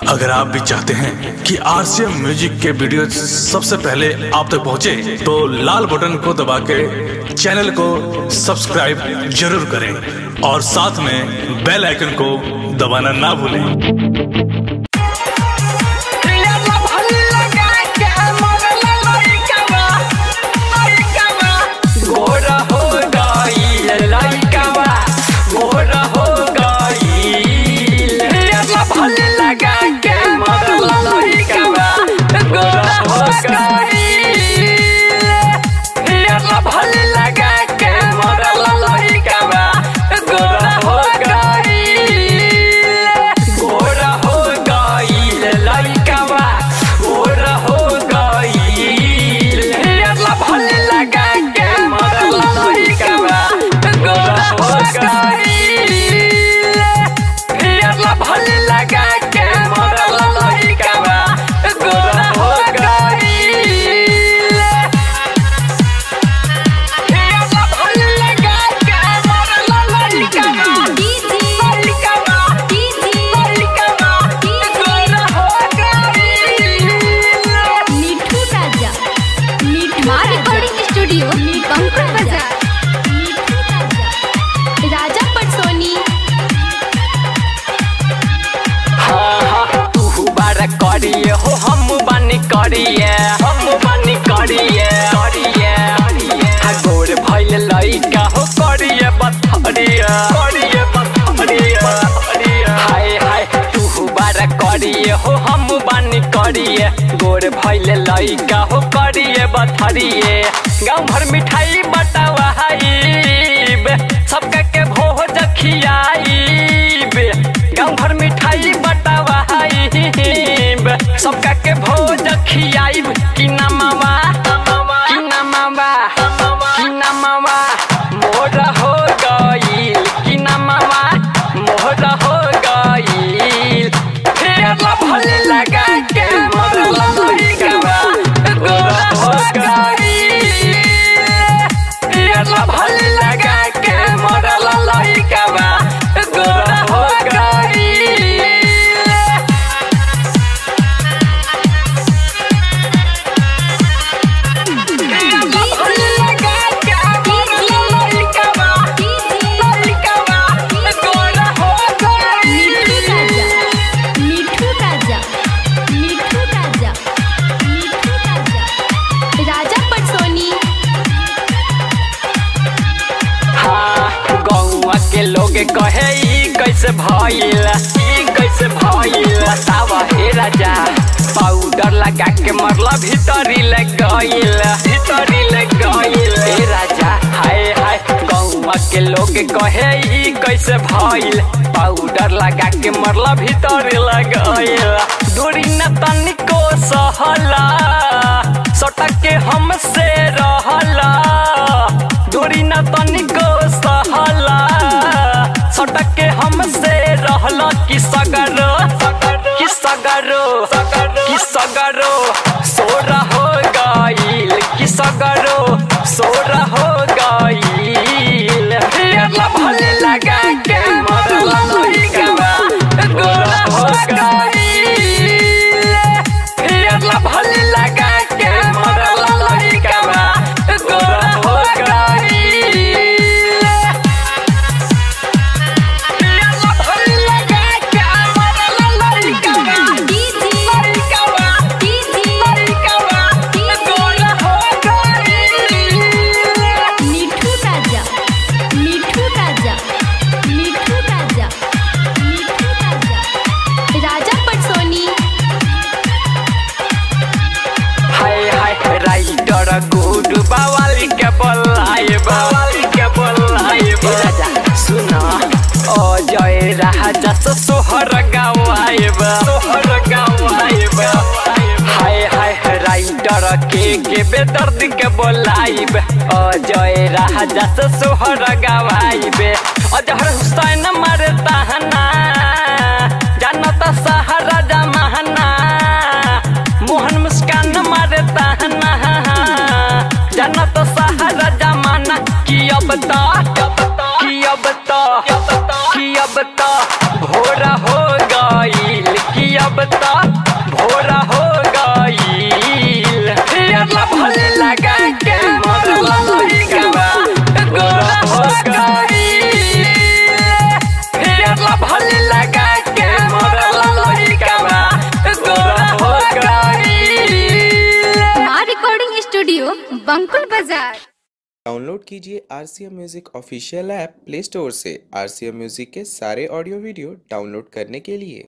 अगर आप भी चाहते हैं कि आरसीएम म्यूजिक के वीडियो सबसे पहले आप तक पहुंचे, तो लाल बटन को दबा के चैनल को सब्सक्राइब जरूर करें और साथ में बेल आइकन को दबाना ना भूलें। करिए हो हम बानी करिए गोर भइल लइका हो करिए बथरिया हाय हाय तू बारा करिए हो हम बानी करिए गोर भइल लइका हो करिए बथरिए गाँव भर मिठाई बटावा सबका के भोज खियाईब गाँव भर मिठाई बटावा सबका के भोज खियाईब कि नमवा मोर हो गईल कि नमवा मोर हो गईल फेर भले लगा के मोर लइका गोरा हो गईल फेर भले लगा के मोर लइका गोरा हो गईल। के लोग कहे ई कैसे भइल बतावा हे राजा पाउडर लगा के मरला भीतरी ले गइल हे राजा हाय हाय गौवा के लोग कहे ई कैसे भइल पाउडर लगा के मरला भीतरी ले गइल दूरी न तनिको सहला सटक के हमसे रहला दूरी न तनिको सहला सटक के हमसे रहला कि सगरो सोरा हो गईल कि सगरो सोरा हो गईल भले लगा के मोर लइका गोरा हो गईल भले लगा के मोर लइका गोरा हो गुड बावाली के बोलाई राजा सुना ओ जय राजा सोहर गावाइब हाय हाय राइटर के बेदर्द के बोलाइब ओ जय राजा सोहर गावाइब अजहर हुसैन मारे ताहना जानता सहारा जमाना मोहन मुस्कान मारे ताहना जनत सहारा जमाना की अब तो भोरा हो गईल कि अब डाउनलोड कीजिए RCM music official app play store से। RCM म्यूजिक के सारे ऑडियो वीडियो डाउनलोड करने के लिए